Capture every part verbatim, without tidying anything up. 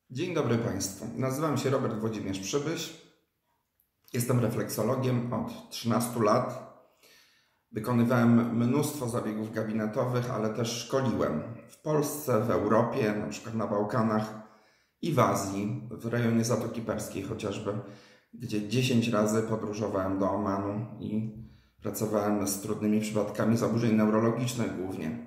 Dzień dobry Państwu. Nazywam się Robert Włodzimierz Przybysz. Jestem refleksologiem od trzynastu lat. Wykonywałem mnóstwo zabiegów gabinetowych, ale też szkoliłem w Polsce, w Europie, na przykład na Bałkanach i w Azji, w rejonie Zatoki Perskiej chociażby, gdzie dziesięć razy podróżowałem do Omanu i pracowałem z trudnymi przypadkami zaburzeń neurologicznych głównie.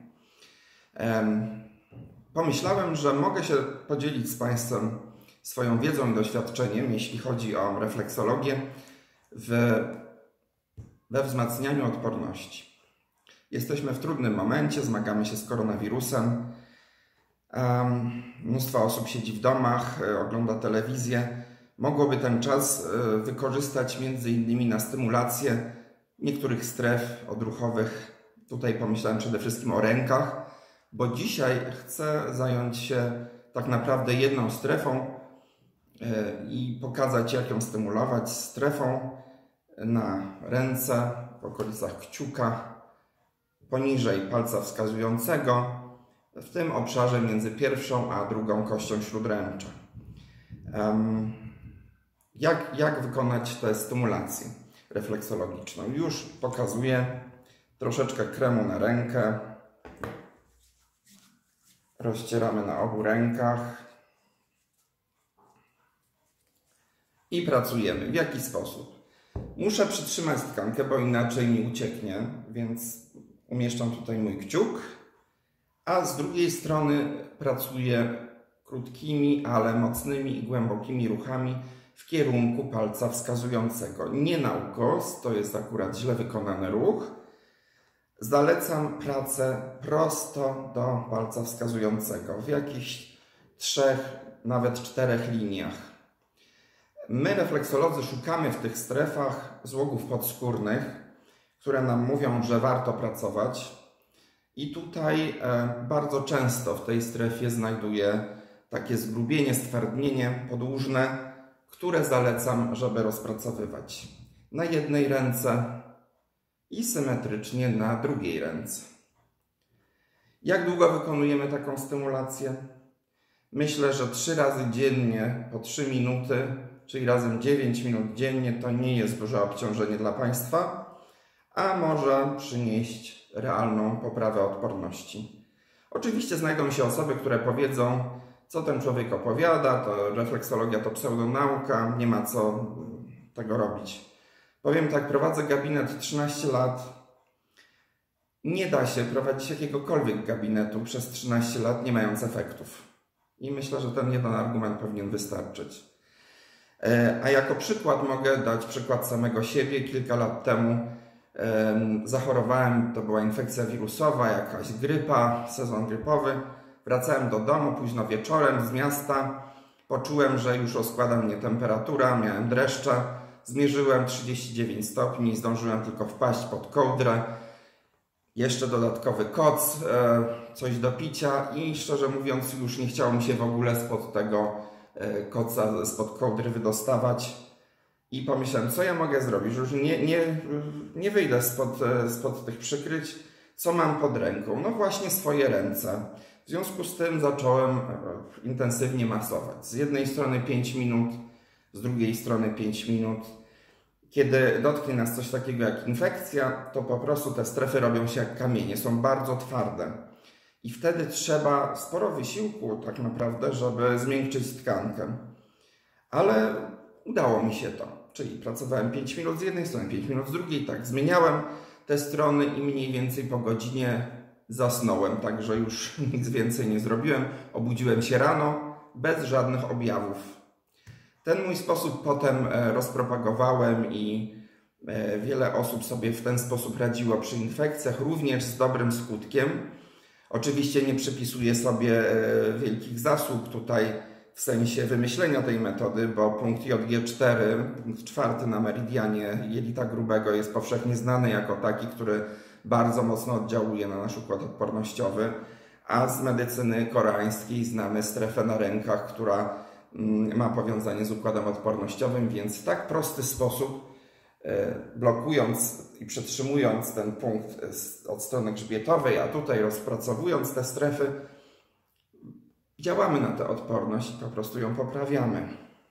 Pomyślałem, że mogę się podzielić z Państwem swoją wiedzą i doświadczeniem, jeśli chodzi o refleksologię, w, we wzmacnianiu odporności. Jesteśmy w trudnym momencie, zmagamy się z koronawirusem. Um, mnóstwo osób siedzi w domach, ogląda telewizję. Mogłoby ten czas wykorzystać między innymi na stymulację niektórych stref odruchowych. Tutaj pomyślałem przede wszystkim o rękach, bo dzisiaj chcę zająć się tak naprawdę jedną strefą i pokazać, jak ją stymulować. Strefą na ręce, w okolicach kciuka, poniżej palca wskazującego, w tym obszarze między pierwszą a drugą kością śródręcza. Jak, jak wykonać tę stymulację refleksologiczną? Już pokazuję troszeczkę kremu na rękę. Rozcieramy na obu rękach i pracujemy. W jaki sposób? Muszę przytrzymać tkankę, bo inaczej mi ucieknie, więc umieszczam tutaj mój kciuk, a z drugiej strony pracuję krótkimi, ale mocnymi i głębokimi ruchami w kierunku palca wskazującego. Nie na ukos, to jest akurat źle wykonany ruch. Zalecam pracę prosto do palca wskazującego w jakichś trzech, nawet czterech liniach. My, refleksolodzy, szukamy w tych strefach złogów podskórnych, które nam mówią, że warto pracować. I tutaj e, bardzo często w tej strefie znajduję takie zgrubienie, stwardnienie podłużne, które zalecam, żeby rozpracowywać na jednej ręce i symetrycznie na drugiej ręce. Jak długo wykonujemy taką stymulację? Myślę, że trzy razy dziennie po trzy minuty, czyli razem dziewięć minut dziennie, to nie jest duże obciążenie dla Państwa, a może przynieść realną poprawę odporności. Oczywiście znajdą się osoby, które powiedzą, co ten człowiek opowiada, to refleksologia to pseudonauka, nie ma co tego robić. Powiem tak, prowadzę gabinet trzynaście lat. Nie da się prowadzić jakiegokolwiek gabinetu przez trzynaście lat, nie mając efektów. I myślę, że ten jeden argument powinien wystarczyć. A jako przykład mogę dać przykład samego siebie. Kilka lat temu zachorowałem, to była infekcja wirusowa, jakaś grypa, sezon grypowy. Wracałem do domu późno wieczorem z miasta. Poczułem, że już rozkłada mnie temperatura, miałem dreszcze. Zmierzyłem trzydzieści dziewięć stopni, zdążyłem tylko wpaść pod kołdrę. Jeszcze dodatkowy koc, coś do picia i szczerze mówiąc już nie chciało mi się w ogóle spod tego koca, spod kołdry wydostawać. I pomyślałem, co ja mogę zrobić, już nie, nie, nie wyjdę spod, spod tych przykryć, co mam pod ręką? No właśnie swoje ręce. W związku z tym zacząłem intensywnie masować. Z jednej strony pięć minut, z drugiej strony pięć minut. Kiedy dotknie nas coś takiego jak infekcja, to po prostu te strefy robią się jak kamienie, są bardzo twarde. I wtedy trzeba sporo wysiłku tak naprawdę, żeby zmiękczyć tkankę. Ale udało mi się to. Czyli pracowałem pięć minut z jednej strony, pięć minut z drugiej, tak zmieniałem te strony i mniej więcej po godzinie zasnąłem, także już nic więcej nie zrobiłem. Obudziłem się rano bez żadnych objawów. Ten mój sposób potem rozpropagowałem i wiele osób sobie w ten sposób radziło przy infekcjach, również z dobrym skutkiem. Oczywiście nie przypisuję sobie wielkich zasług tutaj w sensie wymyślenia tej metody, bo punkt J G cztery, punkt czwarty na meridianie jelita grubego jest powszechnie znany jako taki, który bardzo mocno oddziałuje na nasz układ odpornościowy, a z medycyny koreańskiej znamy strefę na rękach, która ma powiązanie z układem odpornościowym, więc w tak prosty sposób, blokując i przytrzymując ten punkt od strony grzbietowej, a tutaj rozpracowując te strefy, działamy na tę odporność i po prostu ją poprawiamy.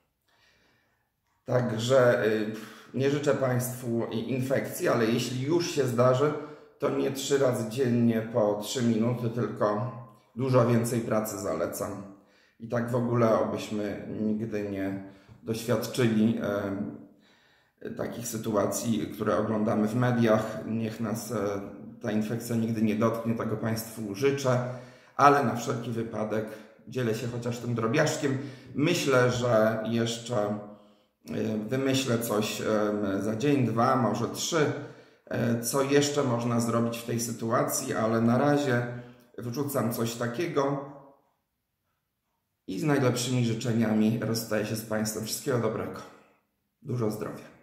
Także nie życzę Państwu infekcji, ale jeśli już się zdarzy, to nie trzy razy dziennie po trzy minuty, tylko dużo więcej pracy zalecam. I tak w ogóle, obyśmy nigdy nie doświadczyli e, takich sytuacji, które oglądamy w mediach. Niech nas e, ta infekcja nigdy nie dotknie, tego Państwu życzę, ale na wszelki wypadek dzielę się chociaż tym drobiażdżkiem. Myślę, że jeszcze wymyślę coś za dzień, dwa, może trzy, co jeszcze można zrobić w tej sytuacji, ale na razie wrzucam coś takiego i z najlepszymi życzeniami rozstaję się z Państwem. Wszystkiego dobrego. Dużo zdrowia.